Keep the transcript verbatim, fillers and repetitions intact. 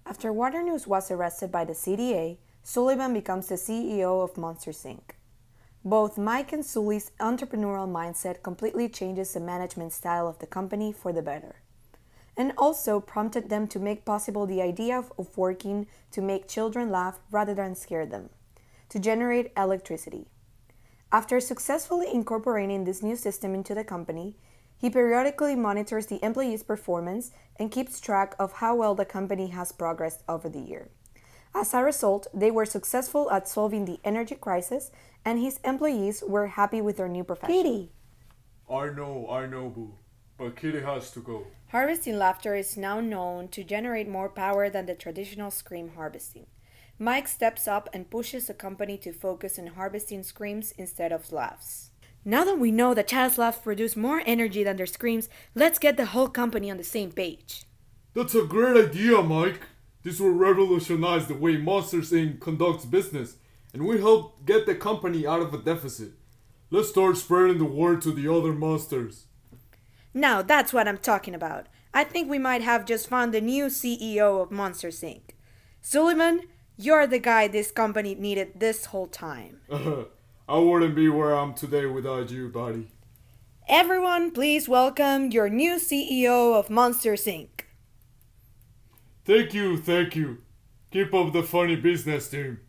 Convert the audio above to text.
After Water News was arrested by the C D A, Sullivan becomes the C E O of Monsters Incorporated. Both Mike and Sully's entrepreneurial mindset completely changes the management style of the company for the better, and also prompted them to make possible the idea of, of working to make children laugh rather than scare them, to generate electricity. After successfully incorporating this new system into the company, he periodically monitors the employees' performance and keeps track of how well the company has progressed over the year. As a result, they were successful at solving the energy crisis, and his employees were happy with their new profession. Kitty! I know, I know, Boo, but Kitty has to go. Harvesting laughter is now known to generate more power than the traditional scream harvesting. Mike steps up and pushes the company to focus on harvesting screams instead of laughs. Now that we know that child's laughs produce more energy than their screams, let's get the whole company on the same page. That's a great idea, Mike. This will revolutionize the way Monsters Incorporated conducts business, and will help get the company out of a deficit. Let's start spreading the word to the other monsters. Now that's what I'm talking about. I think we might have just found the new C E O of Monsters Incorporated. Sullivan, you're the guy this company needed this whole time. I wouldn't be where I am today without you, buddy. Everyone, please welcome your new C E O of Monsters Incorporated. Thank you, thank you. Keep up the funny business, team.